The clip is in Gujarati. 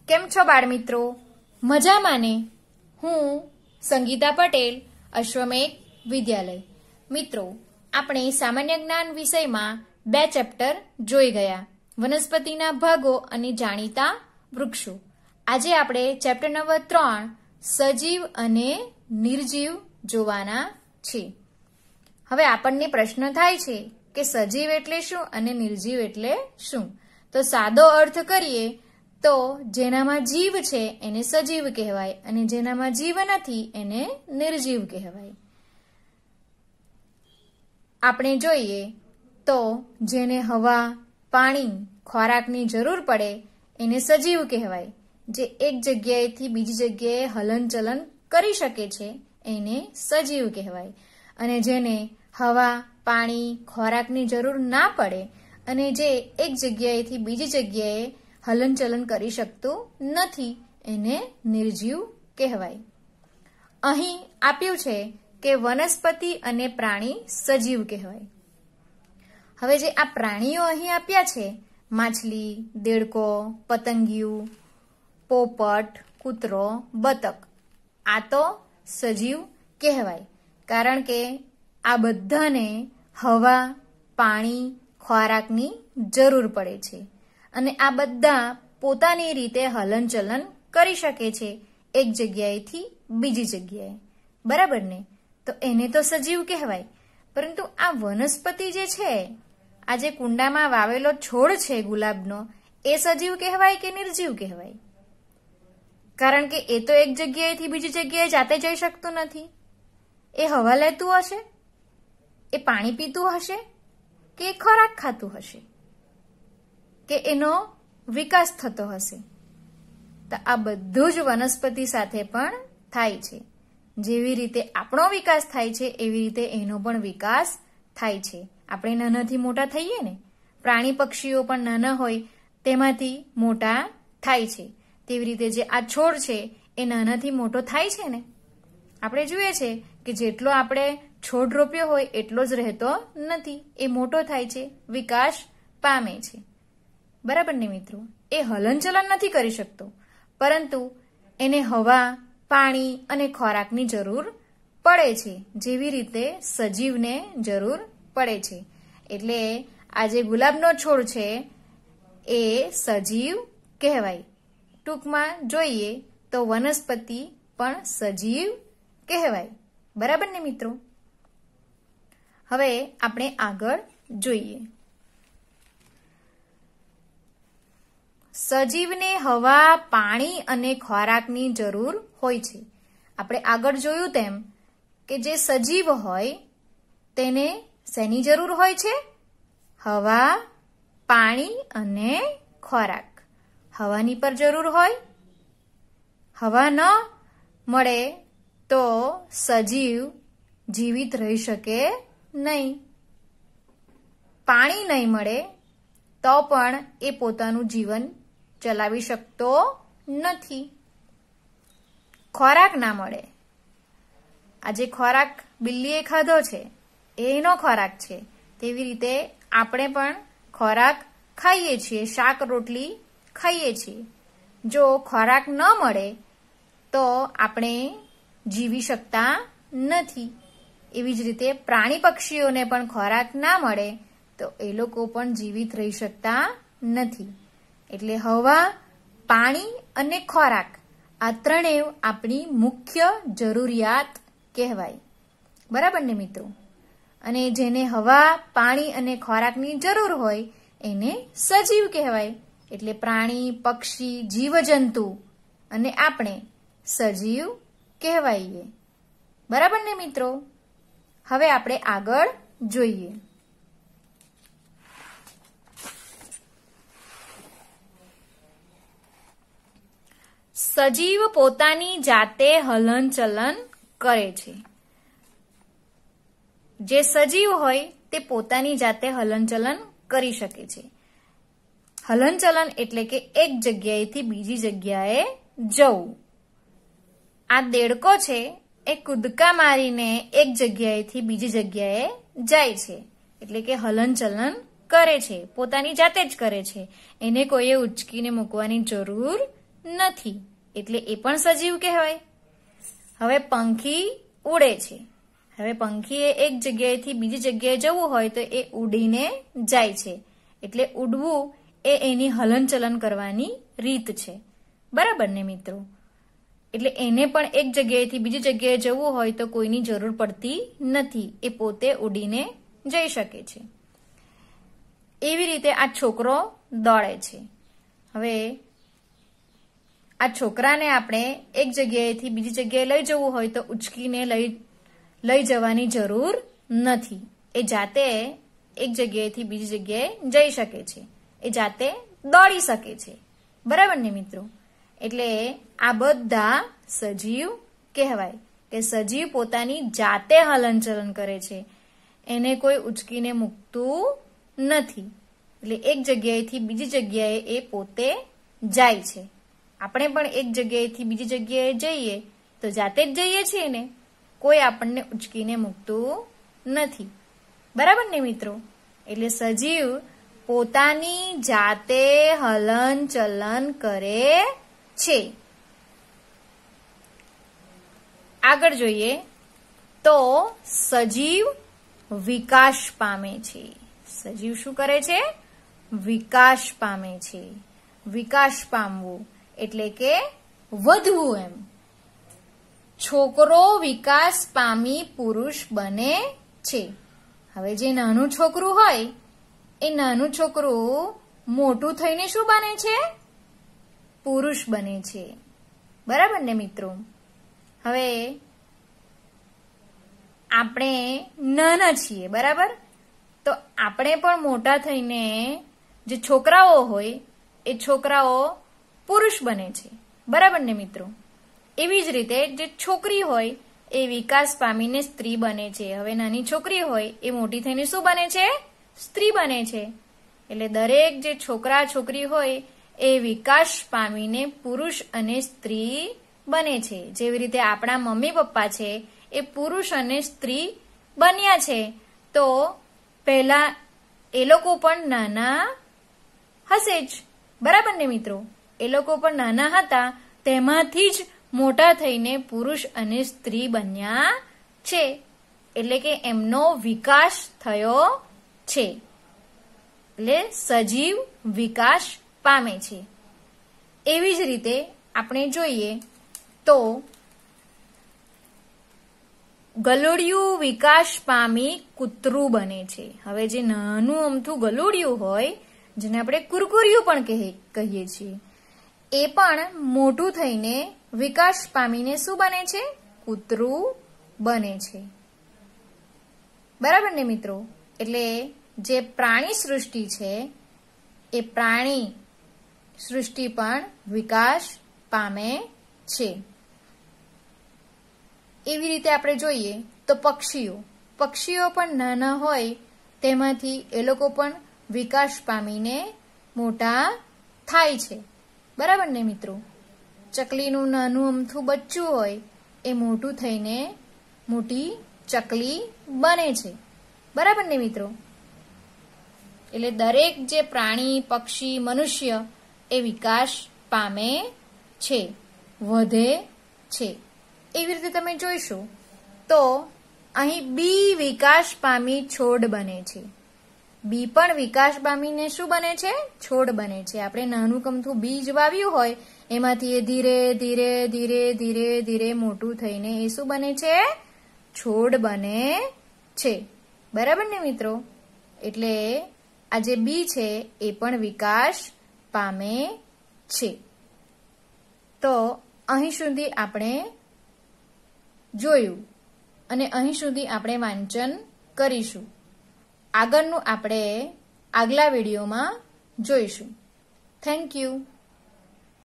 કેમ છો બાળમિત્રો? મજામાં ને? હું સંગીતા પટેલ, અશ્વમેઘ વિદ્યાલય. મિત્રો, આપણે સામાન્ય જ્ઞાન વિષયમાં 2 ચેપ્ટર જોઈ ગયા, વનસ્પતિના ભાગો અને જાણીતા વૃક્ષો. આજે આપણે ચેપ્ટર નંબર 3 સજીવ અને નિર્જીવ જોવાના છે. હવે આપણને પ્રશ્ન થાય છે કે સજીવ એટલે શું અને નિર્જીવ એટલે શું? તો સાદો અર્થ કરીએ તો જેનામાં જીવ છે એને સજીવ કહેવાય અને જેનામાં જીવ નથી એને નિર્જીવ કહેવાય. આપણે જોઈએ તો જેને હવા, પાણી, ખોરાકની જરૂર પડે એને સજીવ કહેવાય. જે એક જગ્યાએથી બીજી જગ્યાએ હલનચલન કરી શકે છે એને સજીવ કહેવાય. અને જેને હવા, પાણી, ખોરાકની જરૂર ના પડે અને જે એક જગ્યાએથી બીજી જગ્યાએ હલનચલન કરી શકતું નથી એને નિર્જીવ કહેવાય. અહીં આપ્યું છે કે વનસ્પતિ અને પ્રાણી સજીવ કહેવાય. હવે જે આ પ્રાણીઓ અહીં આપ્યા છે, માછલી, દેડકો, પતંગિયું, પોપટ, કૂતરો, બતક, આ તો સજીવ કહેવાય. કારણ કે આ બધાને હવા, પાણી, ખોરાકની જરૂર પડે છે અને આ બધા પોતાની રીતે હલનચલન કરી શકે છે એક જગ્યાએથી બીજી જગ્યાએ. બરાબર ને? તો એને તો સજીવ કહેવાય. પરંતુ આ વનસ્પતિ જે છે, આ જે કુંડામાં વાવેલો છોડ છે ગુલાબનો, એ સજીવ કહેવાય કે નિર્જીવ કહેવાય? કારણ કે એ તો એક જગ્યાએથી બીજી જગ્યાએ જાતે જઈ શકતું નથી. એ હવા લેતું હશે, એ પાણી પીતું હશે, કે એ ખોરાક ખાતું હશે, કે એનો વિકાસ થતો હશે? તો આ બધું જ વનસ્પતિ સાથે પણ થાય છે. જેવી રીતે આપણો વિકાસ થાય છે એવી રીતે એનો પણ વિકાસ થાય છે. આપણે નાનાથી મોટા થઈએ ને, પ્રાણી પક્ષીઓ પણ નાના હોય તેમાંથી મોટા થાય છે. તેવી રીતે જે આ છોડ છે એ નાનાથી મોટો થાય છે ને. આપણે જોઈએ છે કે જેટલો આપણે છોડ રોપ્યો હોય એટલો જ રહેતો નથી. એ મોટો થાય છે, વિકાસ પામે છે. બરાબર ને મિત્રો? એ હલનચલન નથી કરી શકતો, પરંતુ એને હવા, પાણી અને ખોરાકની જરૂર પડે છે, જેવી રીતે સજીવને જરૂર પડે છે. એટલે આ જે ગુલાબનો છોડ છે એ સજીવ કહેવાય. ટૂંકમાં જોઈએ તો વનસ્પતિ પણ સજીવ કહેવાય. બરાબર ને મિત્રો? હવે આપણે આગળ જોઈએ. સજીવને હવા, પાણી અને ખોરાકની જરૂર હોય છે. આપણે આગળ જોયું તેમ કે જે સજીવ હોય તેને શેની જરૂર હોય છે? હવા, પાણી અને ખોરાક. હવાની પર જરૂર હોય. હવા ન મળે તો સજીવ જીવિત રહી શકે નહીં. પાણી નહીં મળે તો પણ એ પોતાનું જીવન ચલાવી શકતો નથી. ખોરાક ના મળે. આજે ખોરાક બિલ્લીએ ખાધો છે એ એનો ખોરાક છે. તેવી રીતે આપણે પણ ખોરાક ખાઈએ છીએ, શાક રોટલી ખાઈએ છીએ. જો ખોરાક ન મળે તો આપણે જીવી શકતા નથી. એવી જ રીતે પ્રાણી પક્ષીઓને પણ ખોરાક ના મળે તો એ લોકો પણ જીવિત રહી શકતા નથી. એટલે હવા, પાણી અને ખોરાક આ ત્રણેય આપણી મુખ્ય જરૂરિયાત કહેવાય. બરાબર ને મિત્રો? અને જેને હવા, પાણી અને ખોરાકની જરૂર હોય એને સજીવ કહેવાય. એટલે પ્રાણી, પક્ષી, જીવજંતુ અને આપણે સજીવ કહેવાઈએ. બરાબર ને મિત્રો? હવે આપણે આગળ જોઈએ. સજીવ પોતાની જાતે હલનચલન કરે છે. જે સજીવ હોય તે પોતાની જાતે હલનચલન કરી શકે છે. હલનચલન એટલે કે એક જગ્યાએથી બીજી જગ્યાએ જવું. આ દેડકો છે એ કૂદકા મારીને એક જગ્યાએથી બીજી જગ્યાએ જાય છે. એટલે કે હલનચલન કરે છે, પોતાની જાતે જ કરે છે. એને કોઈએ ઉચકીને મૂકવાની જરૂર નથી, એટલે એ પણ સજીવ કહેવાય. હવે પંખી ઉડે છે. હવે પંખીએ એક જગ્યાએથી બીજી જગ્યાએ જવું હોય તો એ ઉડીને જાય છે, એટલે ઉડવું એ એની હલનચલન કરવાની રીત છે. બરાબર ને મિત્રો? એટલે એને પણ એક જગ્યાએથી બીજી જગ્યાએ જવું હોય તો કોઈની જરૂર પડતી નથી, એ પોતે ઉડીને જઈ શકે છે. એવી રીતે આ છોકરો દોડે છે. હવે આ છોકરાને આપણે એક જગ્યાએથી બીજી જગ્યાએ લઈ જવું હોય તો ઉચકીને લઈ જવાની જરૂર નથી. એ જાતે એક જગ્યાએથી બીજી જગ્યાએ જઈ શકે છે, એ જાતે દોડી શકે છે. બરાબર ને મિત્રો? એટલે આ બધા સજીવ કહેવાય કે સજીવ પોતાની જાતે હલનચલન કરે છે, એને કોઈ ઉચકીને મૂકતું નથી. એટલે એક જગ્યાએથી બીજી જગ્યાએ એ પોતે જાય છે. આપણે પણ એક જગ્યાએથી બીજી જગ્યાએ જઈએ તો જાતે જ જઈએ છીએ ને, કોઈ આપણને ઉચકીને મૂકતું નથી. બરાબર ને મિત્રો? એટલે સજીવ પોતાની જાતે હલનચલન કરે છે. આગળ જોઈએ તો સજીવ વિકાસ પામે છે. સજીવ શું કરે છે? વિકાસ પામે છે. વિકાસ પામવું એટલે કે વધવું એમ. છોકરો વિકાસ પામી પુરુષ બને છે. હવે જે નાનું છોકરું હોય એ નાનું છોકરું મોટું થઈને શું બને છે? પુરુષ બને છે. બરાબર ને મિત્રો? હવે આપણે નાના છીએ, બરાબર? તો આપણે પણ મોટા થઈને જે છોકરાઓ હોય એ છોકરાઓ પુરુષ બને છે. બરાબર ને મિત્રો? એવી જ રીતે જે છોકરી હોય એ વિકાસ પામીને સ્ત્રી બને છે. હવે નાની છોકરી હોય એ મોટી થઈને શું બને છે? સ્ત્રી બને છે. એટલે દરેક જે છોકરા છોકરી હોય એ વિકાસ પામીને પુરુષ અને સ્ત્રી બને છે. જેવી રીતે આપણા મમ્મી પપ્પા છે એ પુરુષ અને સ્ત્રી બન્યા છે, તો પહેલા એ લોકો પણ નાના હશે જ. બરાબર ને મિત્રો? એ લોકો પણ નાના હતા, તેમાંથી જ મોટા થઈને પુરુષ અને સ્ત્રી બન્યા છે. એટલે કે એમનો વિકાસ થયો છે. એટલે સજીવ વિકાસ પામે છે. એવી જ રીતે આપણે જોઈએ તો ગલુડિયું વિકાસ પામી કૂતરું બને છે. હવે જે નાનું અમથું ગલુડિયું હોય, જેને આપણે કુરકુરિયું પણ કહીએ છીએ, એ પણ મોટું થઈને વિકાસ પામીને શું બને છે? કૂતરું બને છે. બરાબર ને મિત્રો? એટલે જે પ્રાણી સૃષ્ટિ છે એ પ્રાણી સૃષ્ટિ પણ વિકાસ પામે છે. એવી રીતે આપણે જોઈએ તો પક્ષીઓ પણ નાના હોય તેમાંથી એ લોકો પણ વિકાસ પામીને મોટા થાય છે. બરાબર ને મિત્રો? ચકલીનું નાનું અમથું બચ્ચું હોય એ મોટું થઈને મોટી ચકલી બને છે. બરાબર ને મિત્રો? એટલે દરેક જે પ્રાણી, પક્ષી, મનુષ્ય એ વિકાસ પામે છે, વધે છે. એવી રીતે તમે જોઈશો તો અહીં બી વિકાસ પામી છોડ બને છે. બી પણ વિકાસ પામીને શું બને છે? છોડ બને છે. આપણે નાનું કમથું બીજ વાવ્યું હોય એમાંથી એ ધીરે ધીરે ધીરે ધીરે ધીરે મોટું થઈને એ શું બને છે? છોડ બને છે. બરાબર ને મિત્રો? એટલે આ જે બી છે એ પણ વિકાસ પામે છે. તો અહીં સુધી આપણે જોયું અને અહીં સુધી આપણે વાંચન કરીશું. આગળનું આપણે આગલા વિડીયોમાં જોઈશું. Thank you.